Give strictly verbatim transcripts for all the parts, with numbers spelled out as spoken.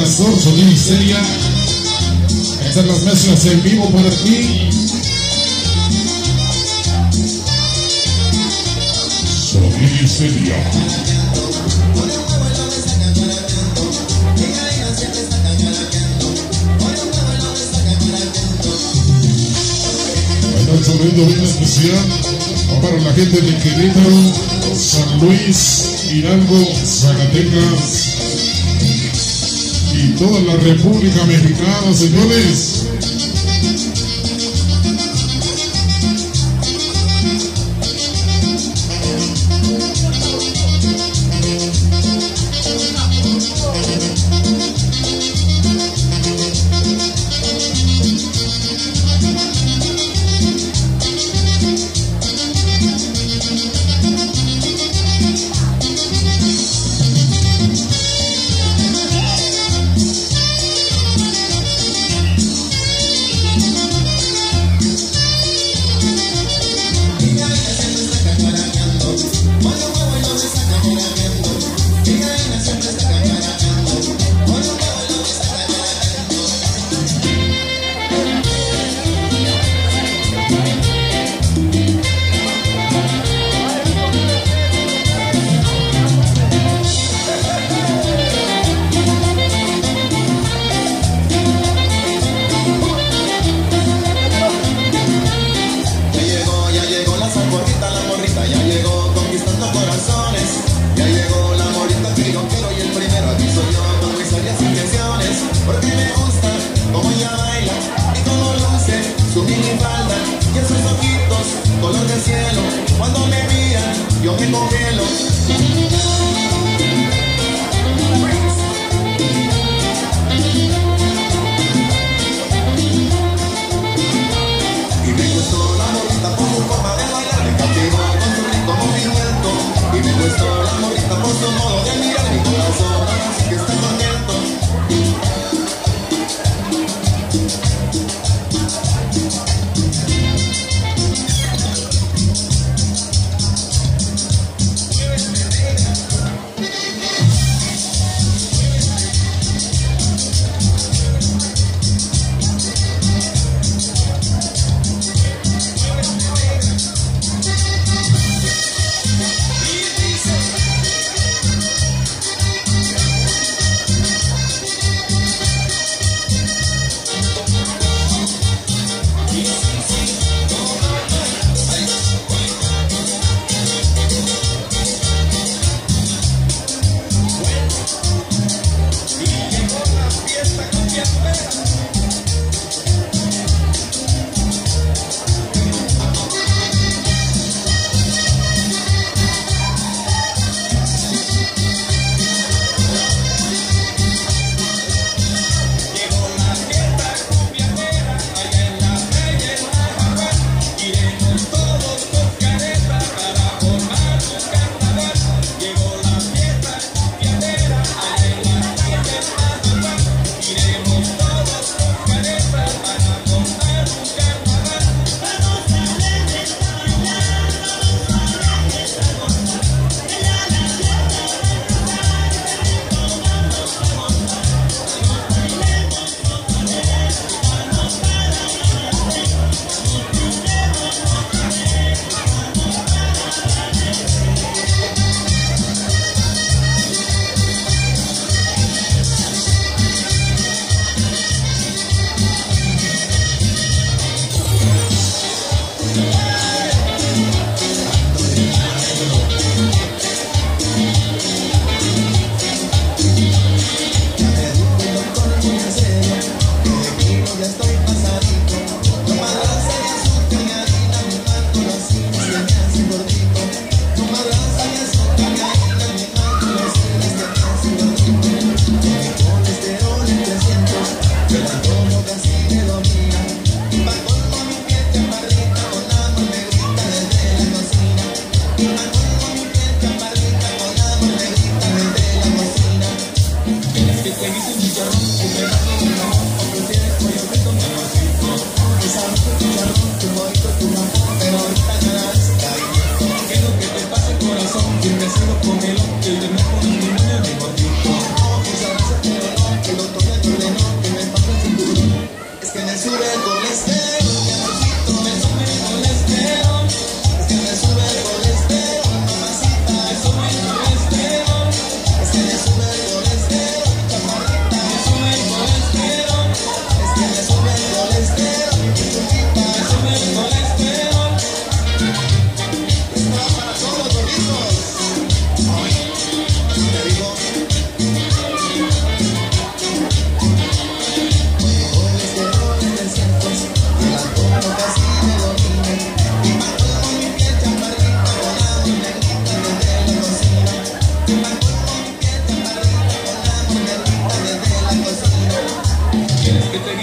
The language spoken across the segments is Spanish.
Pastor Sonido Histeria. Están las mezclas en vivo por aquí. Sonido Histeria. Un saludo bien especial para la gente de Querétaro, San Luis, Hidalgo, Zacatecas y toda la República Mexicana, señores.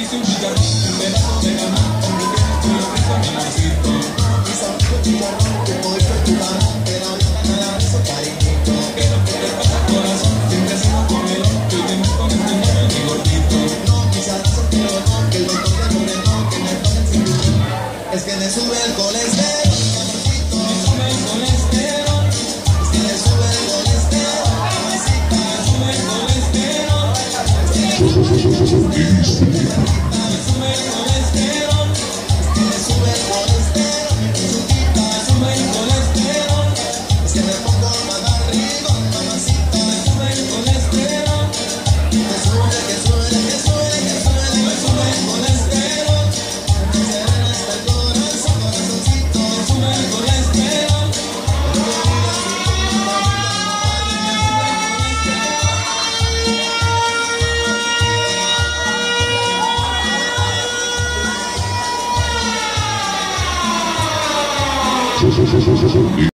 hice un chicharrón, un pedazo de jamón, con mi queso y lo frito, mi amorcito. Mi sabor chicharrón, como dice tu jamón, pero ahorita nada de eso, cariñito. ¿Qué es lo que te pasa, corazón? Siempre has sido comedor, y te meto en este niño, mi gordito. No, mis abrazos quiero no, que el doctor me ordenó que me pongan cinturón. Es que me sube el colesterol, amorcito. Me sube el colesterol, Es que me sube el colesterol, mamacita. me sube el colesterol, Es que me sube el colesterol, me sube el colesterol, es que me sube el colesterol, mi chiquita. me sube el colesterol, Es que me pongo más arriba, mamacita. me sube el colesterol, Que sube, que sube, que sube, que sube, me sube el colesterol, que se ven hasta el corazón, corazoncito. me sube el colesterol. Thank you.